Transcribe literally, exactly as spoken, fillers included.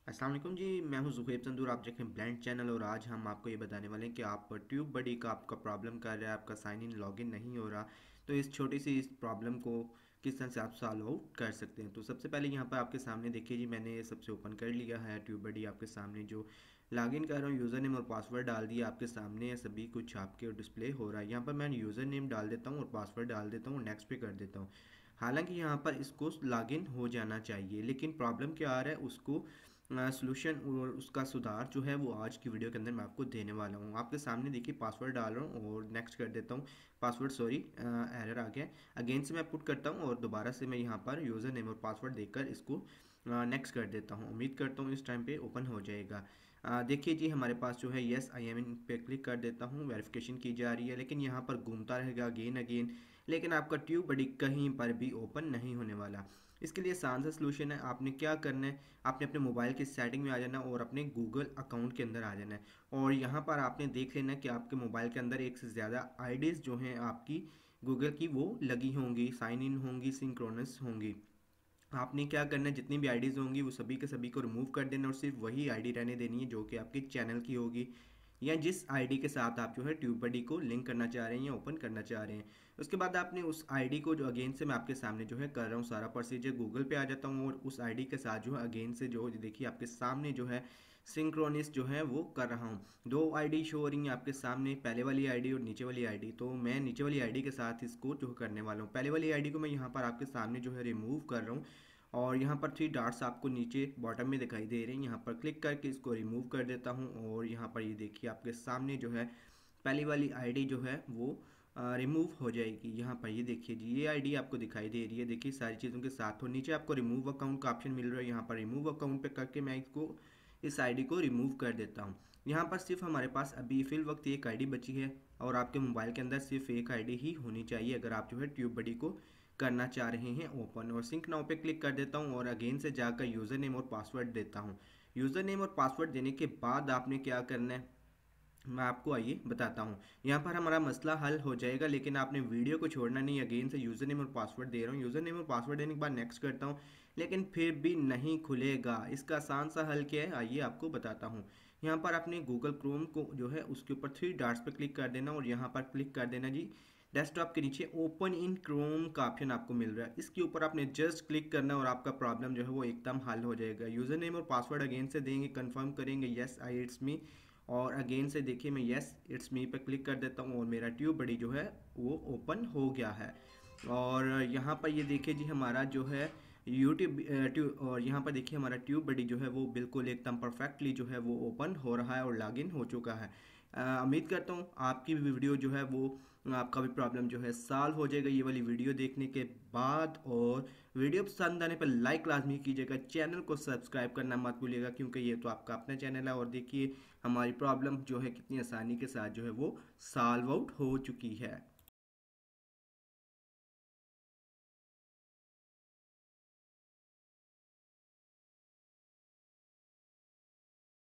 अस्सलाम वालेकुम जी। मैं हूं ज़ुहैब चंदूर, आप देखें ब्लेंड चैनल। और आज हम आपको ये बताने वाले हैं कि आप ट्यूब बडी का आपका प्रॉब्लम कर रहा है, आपका साइन इन लॉगिन नहीं हो रहा। तो इस छोटी सी इस प्रॉब्लम को किस तरह से आप सॉल्व आउट कर सकते हैं। तो सबसे पहले यहाँ पर आपके सामने देखिए जी, मैंने ये सबसे ओपन कर लिया है ट्यूब बडी। आपके सामने जो लॉगिन कर रहा हूँ, यूज़र नेम और पासवर्ड डाल दिया, आपके सामने सभी कुछ आपके डिस्प्ले हो रहा है। यहाँ पर मैं यूज़र नेम डाल देता हूँ और पासवर्ड डाल देता हूँ, नेक्स्ट पे कर देता हूँ। हालांकि यहाँ पर इसको लॉगिन हो जाना चाहिए, लेकिन प्रॉब्लम क्या आ रहा है उसको सॉल्यूशन और उसका सुधार जो है वो आज की वीडियो के अंदर मैं आपको देने वाला हूँ। आपके सामने देखिए पासवर्ड डाल रहा हूँ और नेक्स्ट कर देता हूँ। पासवर्ड सॉरी एरर आ गया। अगेन से मैं पुट करता हूँ और दोबारा से मैं यहाँ पर यूज़र नेम और पासवर्ड देकर इसको नेक्स्ट कर देता हूँ। उम्मीद करता हूँ इस टाइम पे ओपन हो जाएगा। आ, देखिए जी, हमारे पास जो है येस आई एम इन पे क्लिक कर देता हूँ, वेरिफिकेशन की जा रही है, लेकिन यहाँ पर घूमता रहेगा अगेन अगेन। लेकिन आपका ट्यूब बडी कहीं पर भी ओपन नहीं होने वाला। इसके लिए आसान सा सलूशन है। आपने क्या करना है, आपने अपने मोबाइल की सेटिंग में आ जाना और अपने गूगल अकाउंट के अंदर आ जाना है। और यहाँ पर आपने देख लेना कि आपके मोबाइल के अंदर एक से ज़्यादा आईडीज़ जो हैं आपकी गूगल की वो लगी होंगी, साइन इन होंगी, सिंक्रोनस होंगी। आपने क्या करना है, जितनी भी आईडीज़ होंगी वो सभी के सभी को रिमूव कर देना और सिर्फ वही आईडी रहने देनी है जो कि आपके चैनल की होगी, या जिस आईडी के साथ आप जो है ट्यूब बडी को लिंक करना चाह रहे हैं या ओपन करना चाह रहे हैं। उसके बाद आपने उस आईडी को, जो अगेन से मैं आपके सामने जो है कर रहा हूँ सारा प्रोसीजर, गूगल पे आ जाता हूँ और उस आईडी के साथ जो है अगेन से जो देखिए आपके सामने जो है सिंक्रोनिस जो है वो कर रहा हूँ। दो आईडी शो हो रही हैं आपके सामने, पहले वाली आईडी और नीचे वाली आईडी। तो मैं नीचे वाली आईडी के साथ इसको जो करने वाला हूँ, पहले वाली आईडी को मैं यहाँ पर आपके सामने जो है रिमूव कर रहा हूँ। और यहाँ पर थ्री डॉट्स आपको नीचे बॉटम में दिखाई दे रहे हैं, यहाँ पर क्लिक करके इसको रिमूव कर देता हूँ। और यहाँ पर ये देखिए आपके सामने जो है पहली वाली आईडी जो है वो रिमूव हो जाएगी। यहाँ पर ये देखिए जी, ये आईडी आपको दिखाई दे रही है, देखिए सारी चीज़ों के साथ। और नीचे आपको रिमूव अकाउंट का ऑप्शन मिल रहा है, यहाँ पर रिमूव अकाउंट पे करके मैं इसको इस आईडी को रिमूव कर देता हूँ। यहाँ पर सिर्फ हमारे पास अभी फिल वक्त एक आईडी बची है और आपके मोबाइल के अंदर सिर्फ एक आईडी ही होनी चाहिए अगर आप जो है ट्यूब बडी को करना चाह रहे हैं ओपन। और सिंक नाउ पे क्लिक कर देता हूं और अगेन से जाकर यूज़र नेम और पासवर्ड देता हूं। यूज़र नेम और पासवर्ड देने के बाद आपने क्या करना है मैं आपको आइए बताता हूँ। यहाँ पर हमारा मसला हल हो जाएगा, लेकिन आपने वीडियो को छोड़ना नहीं। अगेन से यूज़र नेम और पासवर्ड दे रहा हूँ, यूज़र नेम और पासवर्ड देने के बाद नेक्स्ट करता हूँ, लेकिन फिर भी नहीं खुलेगा। इसका आसान सा हल क्या है आइए आपको बताता हूँ। यहाँ पर आपने गूगल क्रोम को जो है उसके ऊपर थ्री डॉट्स पर क्लिक कर देना और यहाँ पर क्लिक कर देना जी, डेस्कटॉप के नीचे ओपन इन क्रोम का ऑप्शन आपको मिल रहा है, इसके ऊपर आपने जस्ट क्लिक करना और आपका प्रॉब्लम जो है वो एकदम हल हो जाएगा। यूज़र नेम और पासवर्ड अगेन से देंगे, कंफर्म करेंगे यस आई इट्स मी, और अगेन से देखिए मैं यस इट्स मी पे क्लिक कर देता हूँ और मेरा ट्यूब बडी जो है वो ओपन हो गया है। और यहाँ पर ये देखिए जी, हमारा जो है यूट्यूब ट्यूब, और यहाँ पर देखिए हमारा ट्यूब बडी जो है वो बिल्कुल एकदम परफेक्टली जो है वो ओपन हो रहा है और लॉगिन हो चुका है। अ, उम्मीद करता हूँ आपकी भी वीडियो जो है वो, आपका भी प्रॉब्लम जो है सॉल्व हो जाएगा ये वाली वीडियो देखने के बाद। और वीडियो पसंद आने पर लाइक लाजमी कीजिएगा, चैनल को सब्सक्राइब करना मत भूलिएगा, क्योंकि ये तो आपका अपना चैनल है। और देखिए हमारी प्रॉब्लम जो है कितनी आसानी के साथ जो है वो सॉल्व आउट हो चुकी है।